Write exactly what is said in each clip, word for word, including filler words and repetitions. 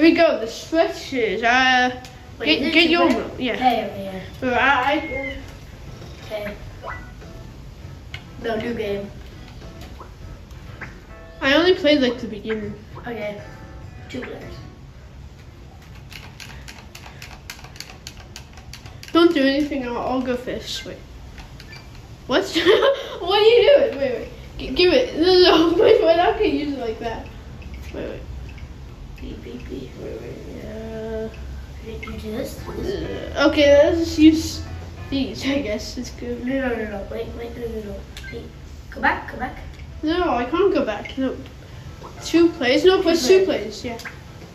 Here we go. The stretches. Uh, Wait, get get your right? yeah. Okay, okay, So I, I okay. No, new game. I only played like the beginning. Okay. Two players. Don't do anything. I'll, I'll go first. Wait. What? What are you doing? Wait, wait. G give it. No, no, no. Wait, wait. I can't use it like that. Wait, wait. Beep, beep, beep. Wait, wait. Uh, You do this? Do this? uh, okay, let's just use these. I guess it's good. No, no, no, no. Wait, wait, no, no, no. Hey, go back, go back. No, I can't go back. No. Two plays. No, plus two plays. Yeah.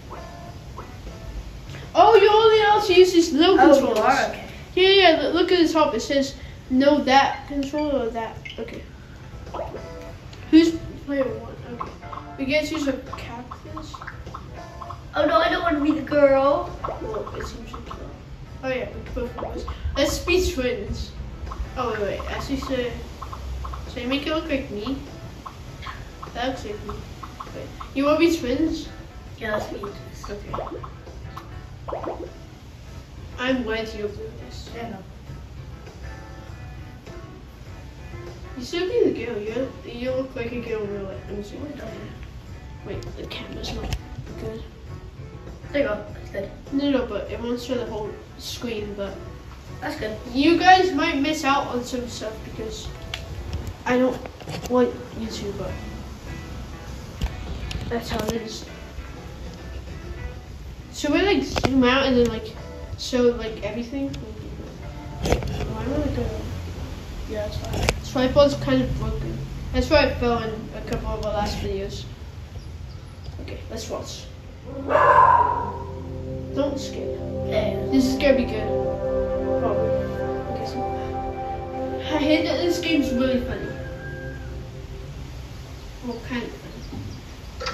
Oh, you only also use these little Oh, controllers. you are? Okay. Yeah, yeah. look- Look at the top. It says no that controller or that. Okay. Who's player one? Okay. We get to use a cactus. Oh no, I don't want to be the girl. Well, it seems like so. Oh yeah, we both want this. Let's be twins. Oh wait, wait. Actually, should should I make it look like me? That looks like me. Wait. You want to be twins? Yeah, let's be this. Okay. I'm white. You're blue. Yes. Yeah, no. You should be the girl. You you look like a girl in real life. Let me see. Wait, the camera's not good. There you go. That's good. No, no, but it won't show the whole screen. But That's good. you guys might miss out on some stuff because I don't want you to, but that's how it is. Should we like zoom out and then like show like everything? Why am I like a... Yeah, that's fine. Tripod's kind of broken. That's why I fell in a couple of our last videos. Okay, let's watch. Don't scare. Okay. This is gonna be good. Probably. Okay, so I hear that this game's really funny. Well, kind of funny.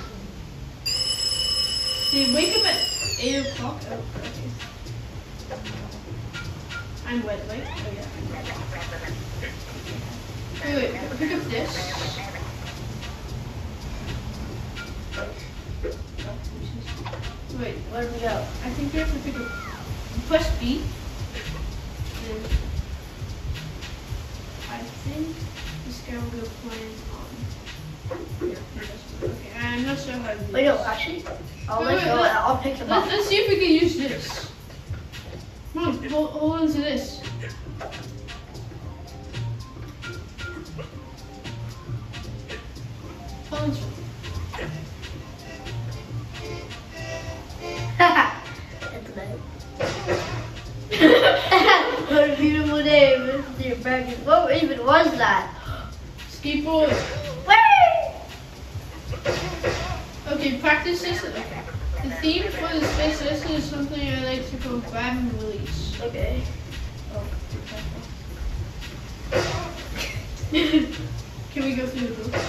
They wake up at eight o'clock. Oh, okay. I'm wet, right? Oh yeah. Wait, wait. Pick up this. Wait, Where do we go? I think we have to pick up. Press B. And I think this guy will go playing on. Yeah, he does. Okay, I'm not sure how to do Wait, no, this. actually, I'll Wait, let wait, go. let- I'll pick them Let's, up. let's see if we can use this. Come on, hold, hold on to this. Hold on to it. What a beautiful name, Mister Braggett. What even was that? Skateboard. Wait! Okay, practice this. Okay. The theme for this space session is something I like to call grab and release. Okay. Oh, can we go through the book?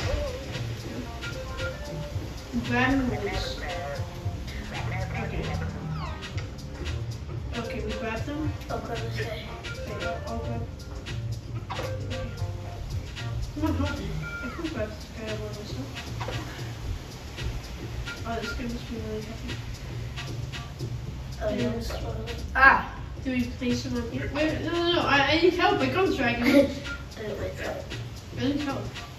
Grab and release. Okay. Okay, we grab them. I'll grab this guy. Okay, I'll, I'll grab. Okay. Come on, help me. I can grab this guy by myself. Oh, this guy must be really happy. Oh, Yeah. yes. Ah! Do we place him on here? Wait, no, no, no, I, I need help. I can't drag him. Wait, I need help.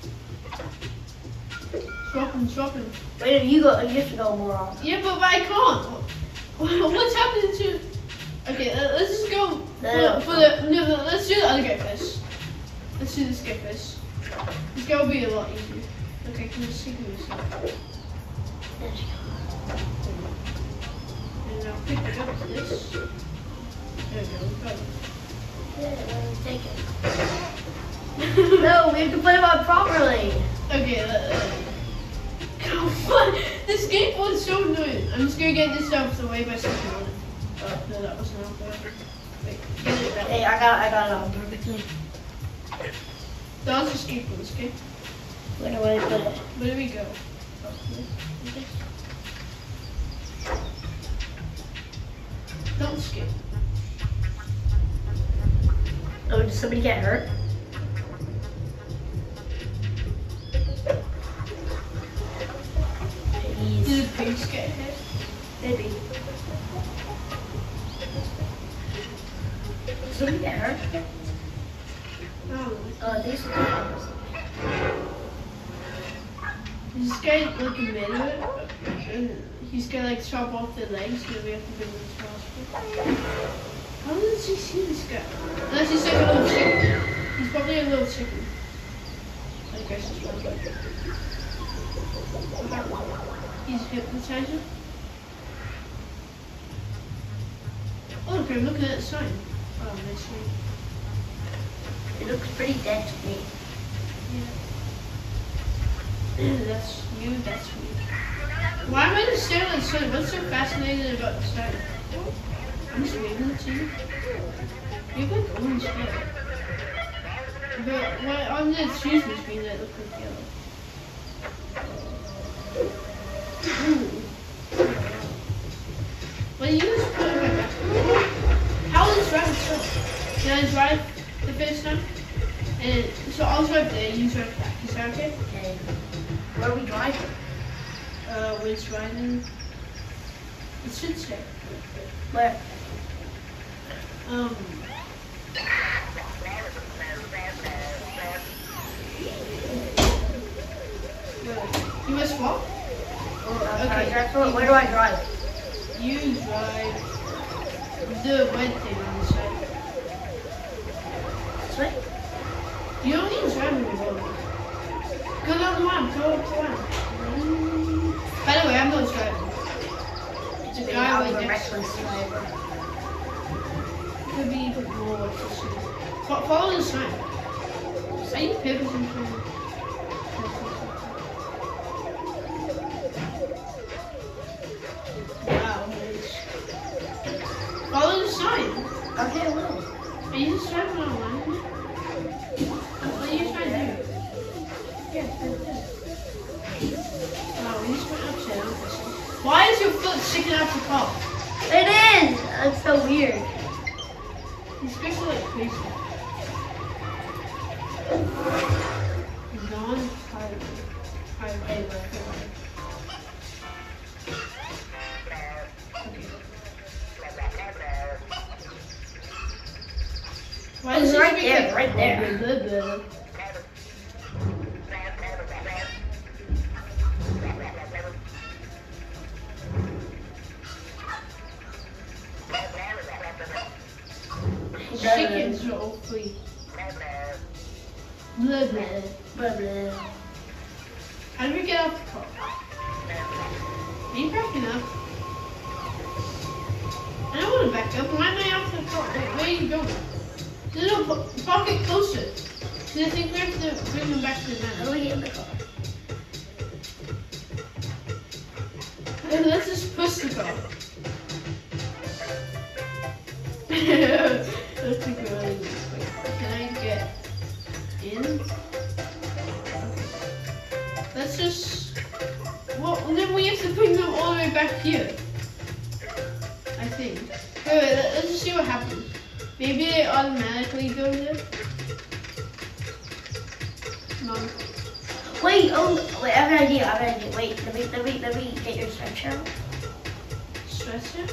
Drop him, drop him. wait, you go. You have to go more on. Yeah, but I can't. What's happening to... Okay, uh, let's just go No. for, for the... No, no, let's do the other guy first. Let's do this guy first. This guy will be a lot easier. Okay, can you see who this is? There you go. And now pick it up to this. There we go, we got it. Yeah, let me take it. No, we have to put him on properly. Okay, uh, come on. This skateboard's so annoying. I'm just gonna get this out of the way by stepping on it. Oh, no, that wasn't out there. Wait, get it back. Hey, I got, I got it on perfectly. That was the skateboard, okay? Where do I put it? Where do we go? Oh, okay. Don't skip. Oh, did somebody get hurt? Did the pigs get hit? Maybe. Did we get hurt? No. Oh, these are the This guy like in the middle of it, and he's gonna like chop off their legs, so we have to bring him to hospital. How does he see this guy? Unless he's like a little chicken. He's probably a little chicken. I guess it's right. He's hypnotizer. Oh, okay, I'm looking at the sign. Oh, nice sign. It looks pretty dead to me. Yeah. That's you, that's me. Why am I just staring at the sign? What's so fascinating about the sign? I'm just waving it to you. You have like orange hair. But when, on the achievement screen, that looks like yellow. Well, you just put it right back. How is this drive so? Can I drive the first time? And so I'll drive there, you drive back. Is that okay? Okay. Where are we driving? Uh, we're driving. It should say. Where? Um. You must walk? Oh, uh, Okay. drive through it. Where do I drive? You drive the red thing on the side. This way? You don't need to drive in the road. Go down the line, go up the line. By the way, I'm not driving. It's a guy I'm right a next to reckless us. driver. Could be even more efficient. Fo- Follow the sign. Are you pivoting from? Wow. nice. Follow the sign. Okay, I will. Are you just driving on a line? What are you trying to do? Yeah, right there. Wow, we just went upside down. Why is your foot sticking out the car? It is! That's so weird. These guys are like crazy. Non-highway. Highway. Highway. Why It's does this right make there, it- right there. Blah, blah, blah. Chickens are all free. Blah, blah. Blah, blah. How do we get out the car? Are you backing up? I don't want to back up. Why am I out the car? Wait, where are you going? No, no, pa- park it closer. So I think we have to bring them back to the How van. do we get in the car? Then let's just push the car. Let's take a really quick. Can I get in? Okay. Let's just. Well, then we have to bring them all the way back here. I think. Wait, wait, let- let's just see what happens. Maybe they automatically go there. No. Wait, oh, wait, I have an idea, I have an idea. Wait, let me, let me, let me get your stretcher out. Stretcher?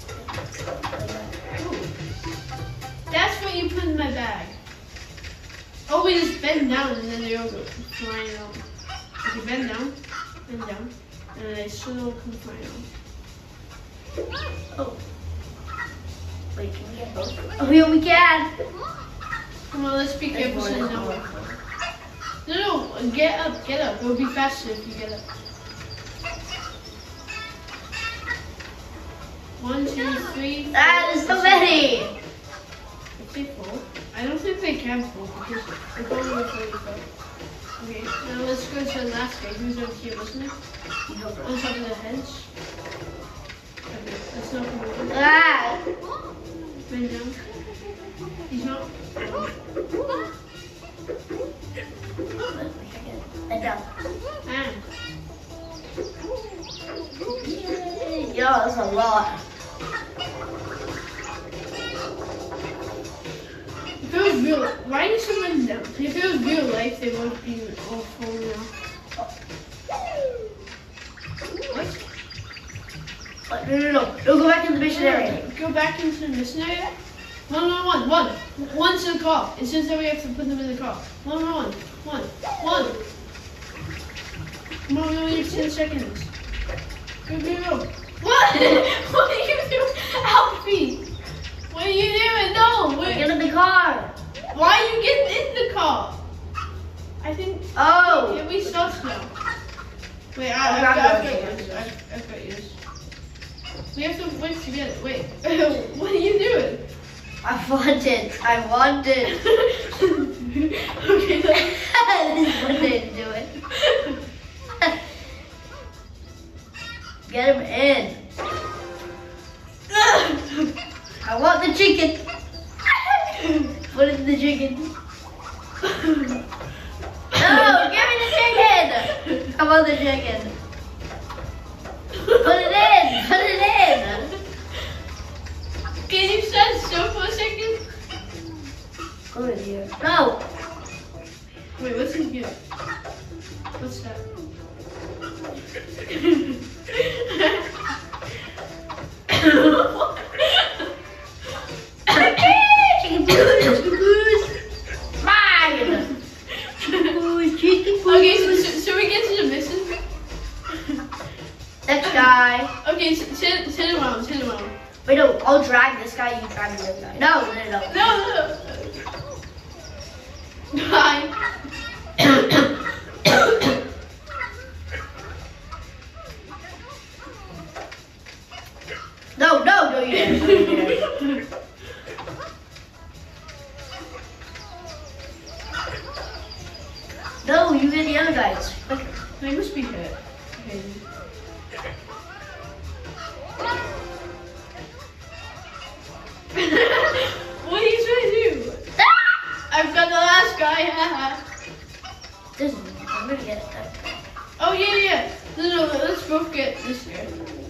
Ooh. That's what you put in my bag. Oh, we just bend down and then they all go flying out. Okay, bend down, bend down, and they still all come flying out. Oh. Wait, can we get both? Oh, yeah, we can. Come on, let's be There's careful more so in the no car. one. No, no, get up, get up. It'll be faster if you get up. One, two, three. Ah, there's so many. If they fall, I don't think they can fall because they're going with where you go. Okay, now let's go to the last guy. Who's over here, wasn't it? You go On first. top of the hedge. Okay, let's not go over. Ah! Bend down. He's not. Bend down. Ah. Yay. Yo, that's a lot. If it was real, why is someone down? If it was real life, they would be all falling off. What? What? no, no, no. Don't go back to the mission area. Go back into the mission area. One, one, one, one. One to the car. It says that we have to put them in the car. One, one, one, one, one. Come on, we only have ten seconds. Go, go, go. What? What are you doing? Alfie! What are you doing? No! Wait. Get in the car. Why are you getting in the car? I think. Oh. Yeah, we start now. Wait, I, Oh, I've, God, got, I've no, got no, yours. no. I've, I've got yours. We have to wait together. Wait. What are you doing? I want it. I want it. Okay. This is what they do it. Get him in. I want the chicken. Put in the chicken. No, give me the chicken. I want the chicken. Put it in. Put it in. Can you stand still for a second? Go in here. No. Wait, what's in here? What's that? Chicken food. Chicken food. Mine. Chicken food. Chicken food. Okay, so, so, so we get to the mission. Next guy. Okay, so, sit, sit around, sit around. Wait, no. I'll drag this guy. You drag the other guy. No, no, no. No, no. Hi. No, no, no, you didn't. No, you didn't. No, you get the other guys. Okay. They must be hurt. Okay. What are you trying to do? I've got the last guy. This one. I'm gonna get that guy. Oh yeah, yeah. No, no, let's both get this guy.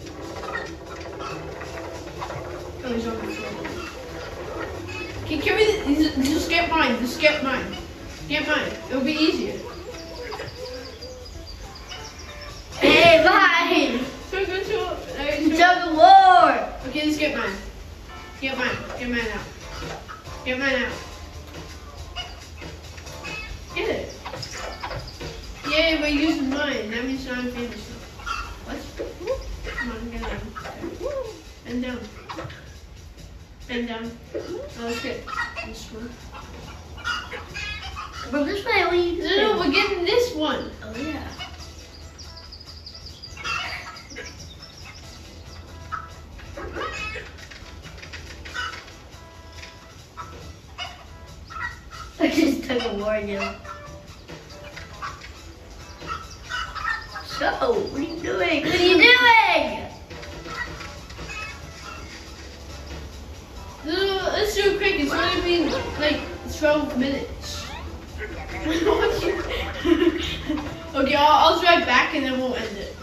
Oh, he's on the floor. Okay, can we just, just get mine? Just get mine. Get mine. It'll be easier. Hey, mine! So go to. Uh, You so- took a war! Okay, just get mine. Get mine. Get mine out. Get mine out. Get it. Yay, we're using mine. That means I'm famous now. What? Come on, get on. Bend down. Bend down. Oh, that's good. This one. Bro, this way, what are you No, doing? no, we're getting this one. Oh, yeah. I just took a war again. So, what are you doing? What are you doing? No, no, let's do it quick. It's only been like twelve minutes. Okay, I'll, I'll drive back and then we'll end it.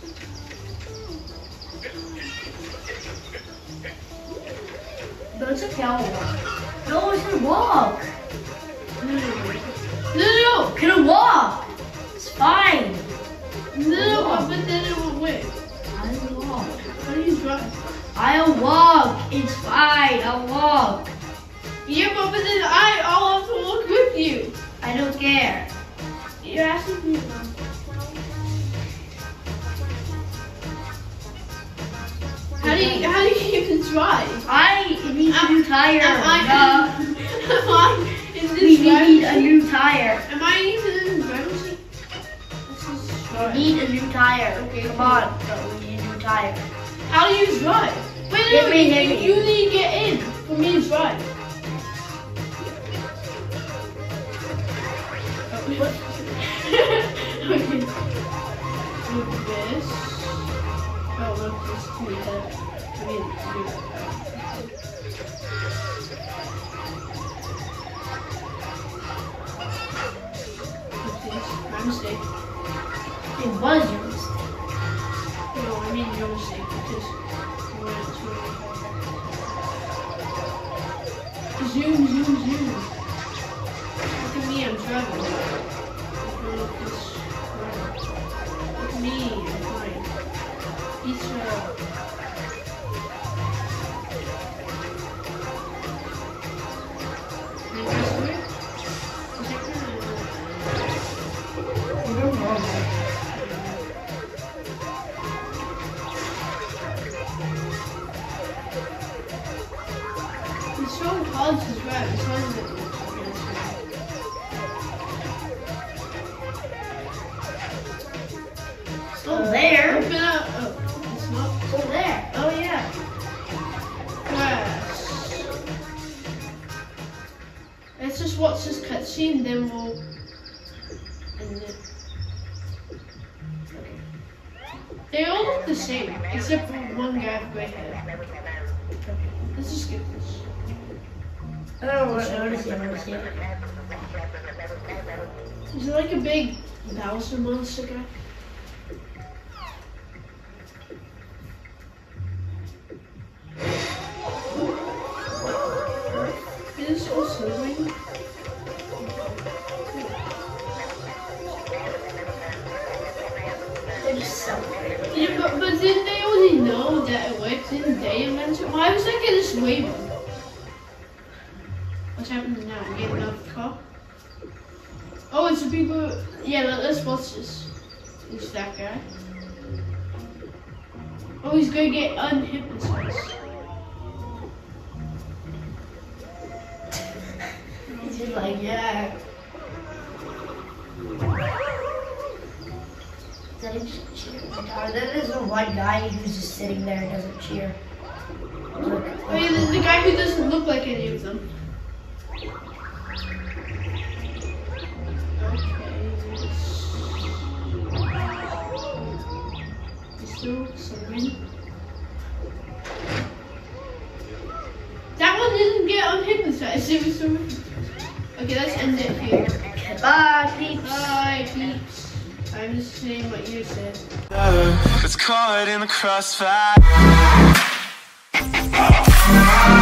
No, it's okay, I'll walk. No, it's gonna walk. No, no, no. It's gonna walk. It's fine. No, no, no, but then it won't win. I'll walk. How do you drive? I'll walk. It's fine. I'll walk. Yeah, but, but then I, I'll have to walk with you. I don't care. You're asking me. How do you, how do you even drive? I need a new tire. Am I, Uh, am I in this we need driver's a new tire. Am I even in the driver's seat? This is We drive. need a new tire. Okay, Come cool. on. Bro, we need a new tire. How do you drive? Wait, Hit no, me, you, hit you, me. you need to get in for me to drive. What? Okay. Look this. Oh, look this to me. I mean, to me. Look this. My mistake. It was your mistake. No, I mean your mistake because you went to zoom, zoom, zoom. Look at me, I'm traveling. Look at this. Look at me, I'm flying. Pizza. normal. He's showing cards as well. He's showing the Still there. Open up. Oh, it's not. Still there. Oh yeah. Yes. Let's just watch this cutscene, then we'll end it. Okay. They all look the same, except for one guy with grey hair. Let's just skip this. Oh, I want to see. I want to see it. Is it like a big Bowser monster guy? Is this also ring? They're just celebrating. Yeah, but, but didn't they already know that it worked? Didn't they invent it? Why was I getting this waving? What's happening now? I'm getting out of the car. Oh, it's the people. Yeah, let, let's watch this. It's that guy. Oh, he's gonna get unhypnotized. He's just like, yeah. That is just cheer. Like, uh, that is a white guy who's just sitting there and doesn't cheer. Look, Oh yeah, the, the guy who doesn't look like any of them. Still swimming. That one didn't get unhypnotized. It was swimming. Okay, let's end it here. bye, peeps. Bye, peeps. I'm just saying what you said. It's caught in the crossfire.